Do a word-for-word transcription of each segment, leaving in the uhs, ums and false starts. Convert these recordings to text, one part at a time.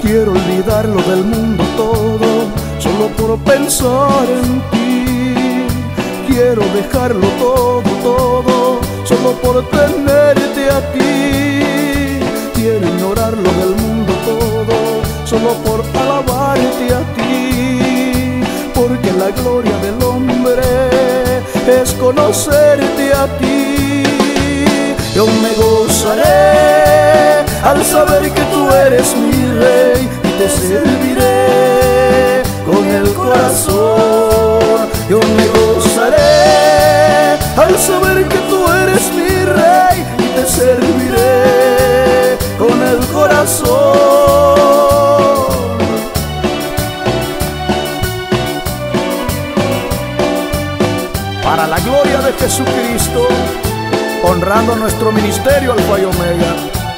Quiero olvidarlo del mundo todo, solo por pensar en ti. Quiero dejarlo todo, todo, solo por tenerte a ti. Quiero ignorarlo del mundo todo, solo por alabarte a ti. Porque la gloria del hombre es conocerte a ti. Yo me gozaré al saber que tú eres mi rey y te serviré con el corazón. Yo me gozaré al saber que tú eres mi rey y te serviré con el corazón. Para la gloria de Jesucristo, honrando nuestro ministerio Alfa y Omega.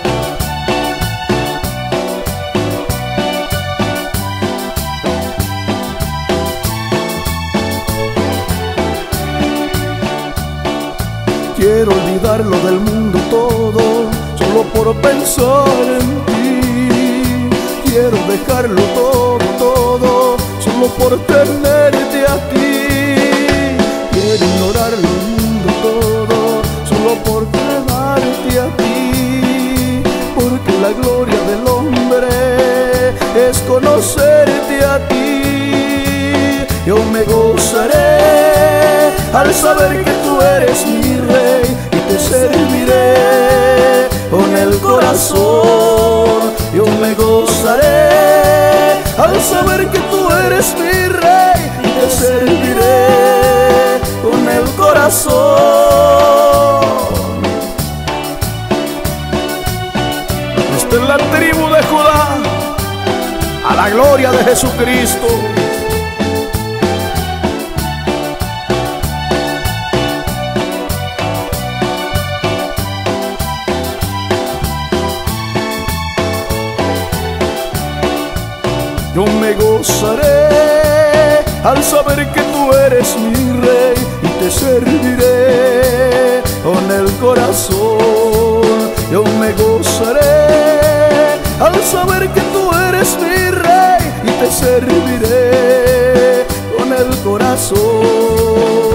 Quiero olvidarlo del mundo todo, solo por pensar en ti. Quiero dejarlo todo, todo, solo por tenerte a ti. Quiero ignorar el mundo todo, solo por quedarte a ti. Porque la gloria del hombre es conocerte a ti. Yo me gozaré al saber que tú eres mi rey y te serviré con el corazón. Yo me gozaré al saber que tú eres mi rey y te serviré con el corazón. Esta es la tribu de Judá, a la gloria de Jesucristo. Yo me gozaré al saber que tú eres mi rey y te serviré con el corazón. Yo me gozaré al saber que tú eres mi rey y te serviré con el corazón.